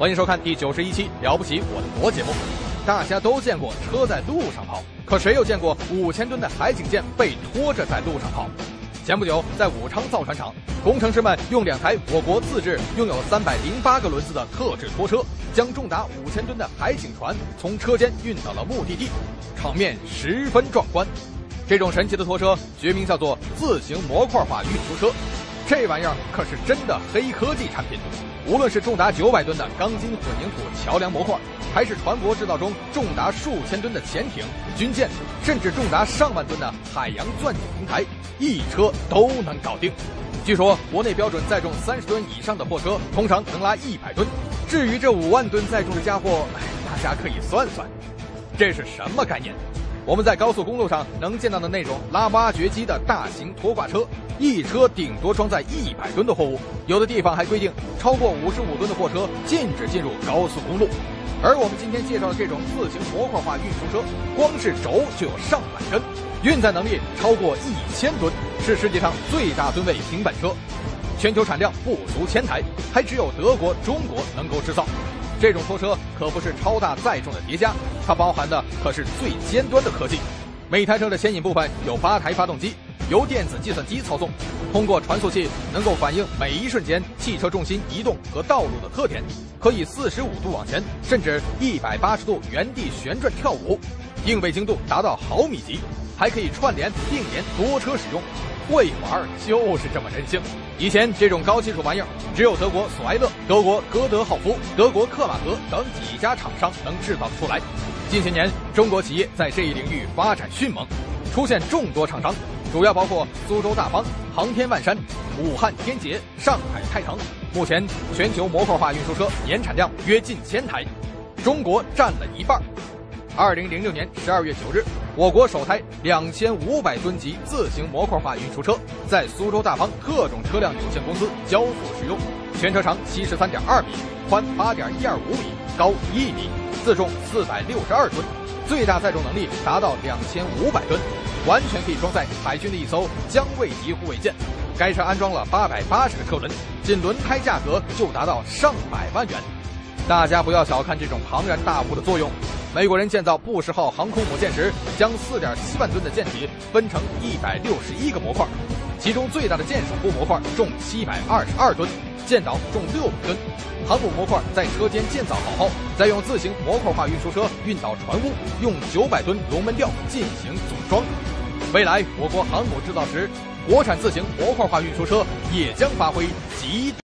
欢迎收看第91期《了不起我的国》节目。大家都见过车在路上跑，可谁又见过5000吨的海警舰被拖着在路上跑？前不久，在武昌造船厂，工程师们用2台我国自制、拥有308个轮子的特制拖车，将重达5000吨的海警船从车间运到了目的地，场面十分壮观。这种神奇的拖车学名叫做自行模块化运输车，这玩意儿可是真的黑科技产品。无论是重达900吨的钢筋混凝土桥梁模块，还是船舶制造中重达数千吨的潜艇、军舰，甚至重达上万吨的海洋钻井平台，一车都能搞定。据说国内标准载重30吨以上的货车通常能拉100吨，至于这5万吨载重的家伙，大家可以算算，这是什么概念？我们在高速公路上能见到的那种拉挖掘机的大型拖挂车，一车顶多装载100吨的货物，有的地方还规定超过55吨的货车禁止进入高速公路。而我们今天介绍的这种自行模块化运输车，光是轴就有上百吨，运载能力超过1000吨，是世界上最大吨位平板车，全球产量不足1000台，还只有德国、中国能够制造。这种拖车可不是超大载重的叠加，它包含的可是最尖端的科技。每台车的牵引部分有8台发动机，由电子计算机操纵，通过传速器能够反映每一瞬间汽车重心移动和道路的特点，可以45度往前，甚至180度原地旋转跳舞，定位精度达到毫米级，还可以串联并联多车使用。会玩就是这么任性。以前这种高技术玩意儿只有德国索埃勒、德国哥德浩夫、德国克马格等几家厂商能制造出来。近些年中国企业在这一领域发展迅猛，出现众多厂商，主要包括苏州大方、航天万山、武汉天捷、上海泰腾。目前全球模块化运输车年产量约近1000台，中国占了一半。2006年12月9日，我国首台2500吨级自行模块化运输车在苏州大方特种车辆有限公司交付使用，全车长73.2米，宽8.125米，高1米，自重462吨，最大载重能力达到2500吨，完全可以装载海军的一艘江卫级护卫舰。该车安装了880个车轮，仅轮胎价格就达到上百万元。大家不要小看这种庞然大物的作用。美国人建造布什号航空母舰时，将4.7万吨的舰体分成161个模块，其中最大的舰首部模块重722吨，舰岛重600吨。航母模块在车间建造好后，再用自行模块化运输车运到船坞，用900吨龙门吊进行组装。未来我国航母制造时，国产自行模块化运输车也将发挥极